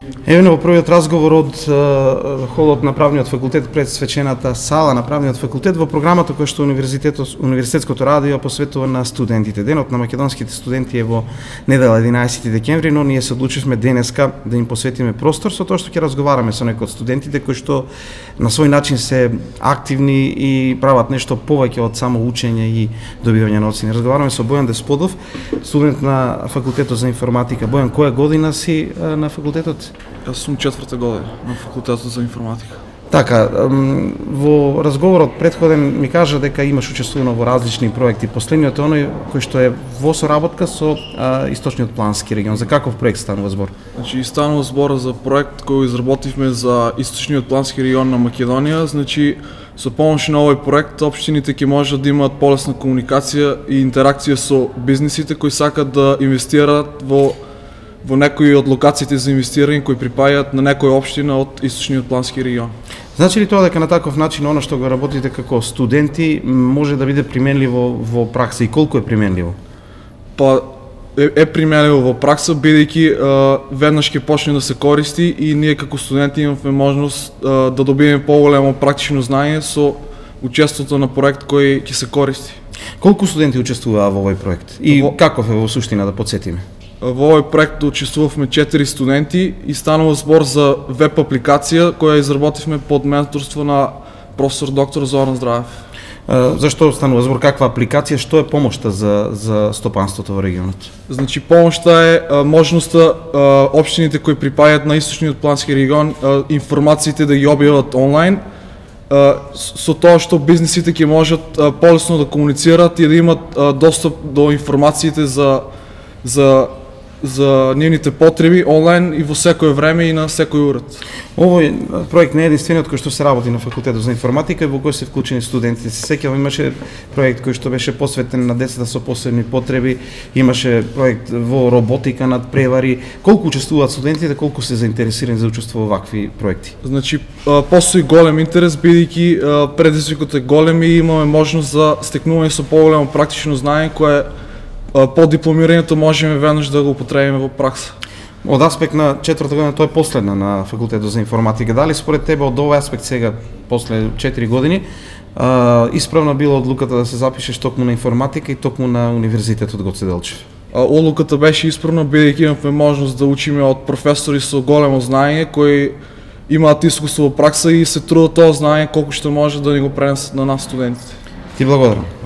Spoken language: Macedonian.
Еве во првиот разговор од холот на правниот факултет пред свечената сала на правниот факултет во програмата која што универзитетското радио посветува на студентите. Денот на македонските студенти е во недела 11 декември, но ние се одлучивме денеска да им посветиме простор со тоа што ќе разговараме со некои од студентите кои што на свој начин се активни и прават нешто повеќе од само учење и добивање на оцени. Разговараме со Бојан Десподов, студент на факултетот за информатика. Бојан, која година си на факултетот? Јас сум четврта година на факултетот за информатика. Така, во разговорот претходен ми кажа дека имаш учествувано во различни проекти. Последниот е оној кој што е во соработка со Источниот плански регион. За каков проект станува збор? Значи, станува збор за проект кој изработивме за Источниот плански регион на Македонија. Значи, со помош на овој проект, општините ќе можат да имаат полесна комуникација и интеракција со бизнисите кои сакат да инвестираат во некои од локациите за инвестирање кои припаѓаат на некоја општина од Источниот плански регион. Значи ли тоа дека на таков начин оно што го работите како студенти може да биде применливо во пракса и колку е применливо? Па е применливо во пракса бидејќи веднаш ќе почне да се користи и ние како студенти имаме можност да добиеме поголемо практично знаење со учеството на проект кој ќе се користи. Колку студенти учествуваа во овој проект и каков е во суштина да потсетиме? Во овој проект учествувавме 4 студенти и станува збор за веб апликација која изработивме под менторство на професор доктор Зоран Здраев. Зашто станува збор, каква апликација, што е помошта за стопанството во регионот? Значи помошта е можноста општините кои припаѓаат на Источниот плански регион информациите да ги објават онлайн, со тоа што бизнисите ќе можат полесно да комуницираат и да имат достап до информациите за нивните потреби онлайн и во секое време и на секој уред. Овој проект не е единствениот кој што се работи на факултетот за информатика и во кој се вклучени студентите. Се сеќавам, имаше проект кој што беше посветен на децата со посебни потреби, имаше проект во роботика над превари. Колку учествуваат студентите, колку се заинтересирани за учество во вакви проекти? Значи, постои голем интерес бидејќи предизвикот е голем и имаме можност за стекнување со поголемо практично знаење кое по дипломирањето можеме веднаш да го употребиме во пракса. Од аспект на четврта година, тоа е последна на факултетот за информатика. Дали според тебе од овој аспект сега, после 4 години, исправна била одлуката да се запишеш токму на информатика и токму на Универзитетот Гоце Делчев? Одлуката беше исправна бидејќи имавме можност да учиме од професори со големо знаење кои имаат искуство во пракса и се трудат тоа знаење колку што може да ни го пренесат на нас студентите. Ти благодарам.